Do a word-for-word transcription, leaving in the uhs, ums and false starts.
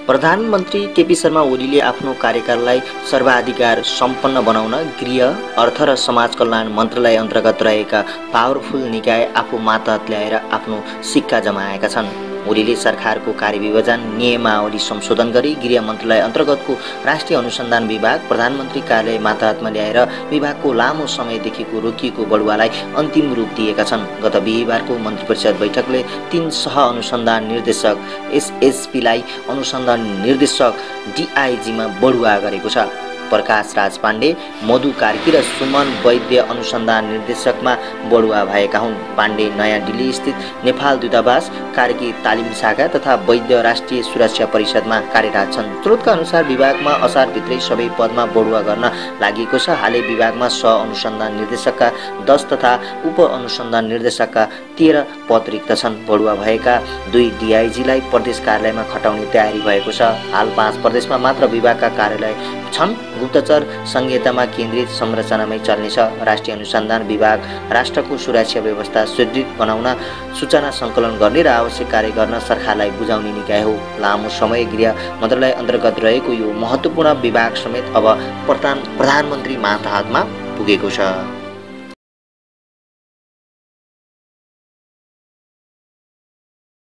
प्रधानमन्त्री केपी शर्मा ओलीले आफ्नो कार्यकाललाई सर्वाधिकार सम्पन्न बनाउन गृह, अर्थ र समाज कल्याण मन्त्रालय अन्तर्गत रहेका पावरफुल निकाय आफू मातहत ल्याएर आफ्नो सिक्का जमाएका छन्। ओलीले सरकारको कार्यविभाजन नियमावली संशोधन गरी गृह मन्त्रालय अन्तर्गतको राष्ट्रिय अनुसन्धान विभाग प्रधानमन्त्री कार्यालय मातहतमा ल्याएर विभागको लामो समयदेखिको रोकिएको बढुवालाई अन्तिम रूप दिएका छन्। गत बिहिबारको मन्त्री परिषद बैठकले तीन सह अनुसन्धान निर्देशक एसएसपीलाई अनुसन्धान निर्देशक डिआइजीमा बढुवा गरेको छ। प्रकाश राज पाण्डे, मधु कार्की र सुमन वैद्य अनुसन्धान निर्देशकमा बढुवा भएका हुन्। पाण्डे नयाँ दिल्ली स्थित नेपाल दूतावास, कार्की तालिम शाखा तथा वैद्य राष्ट्रिय सुरक्षा परिषदमा कार्यरत छन्। स्रोतका अनुसार विभागमा असारभित्रै सबै पदमा बढुवा गर्न लागि छ। हालै विभागमा सह अनुसन्धान निर्देशकका दस तथा उप अनुसन्धान निर्देशकका तेह्र पद रिक्त छन्। बढुवा भएका दुई डिआइजीलाई प्रदेश कार्यालयमा खटाउने तयारी भएको छ। हाल पाँच प्रदेशमा मात्र विभागका कार्यालय छन्। गुप्तचर संहितामा केन्द्रित संरचनामै चल्नेछ। राष्ट्रिय अनुसन्धान विभाग राष्ट्रको सुरक्षा व्यवस्था सुदृढ बनाउन, सूचना सङ्कलन गर्ने र आवश्यक कार्य गर्न सरकारलाई बुझाउने निकाय हो। लामो समय गृह मन्त्रालय अन्तर्गत रहेको यो महत्त्वपूर्ण विभाग समेत अब प्रधान प्रधानमन्त्री मातहतमा पुगेको छ।